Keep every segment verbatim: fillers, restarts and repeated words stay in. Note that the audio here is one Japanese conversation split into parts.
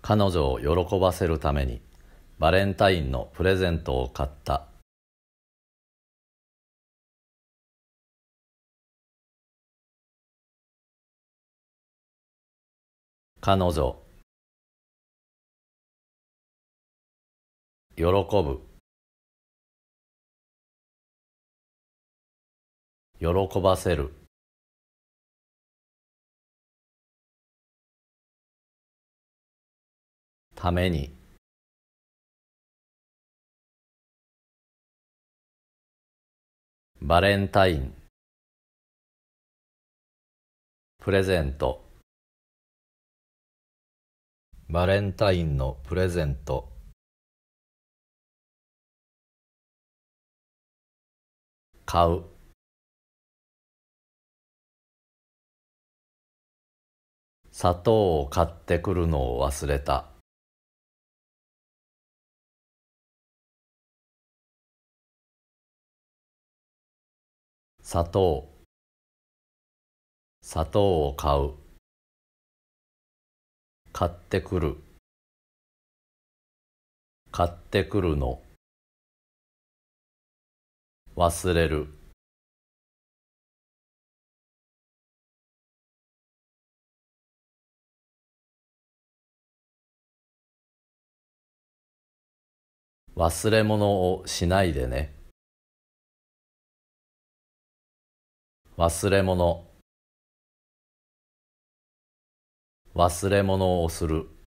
彼女を喜ばせるためにバレンタインのプレゼントを買った。彼女、喜ぶ、喜ばせる。ために、バレンタイン、プレゼント、バレンタインのプレゼント。買う、砂糖を買ってくるのを忘れた。砂糖、砂糖を買う、買ってくる、買ってくるの、忘れる。忘れ物をしないでね。忘れ物、忘れ物をする。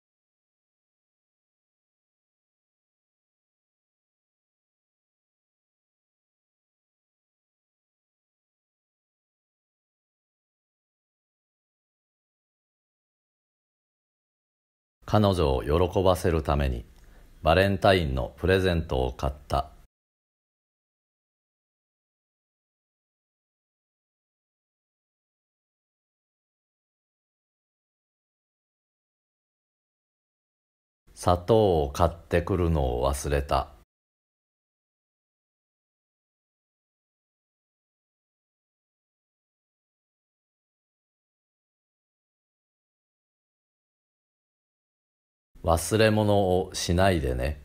彼女を喜ばせるためにバレンタインのプレゼントを買った。砂糖を買ってくるのを忘れた。忘れ物をしないでね。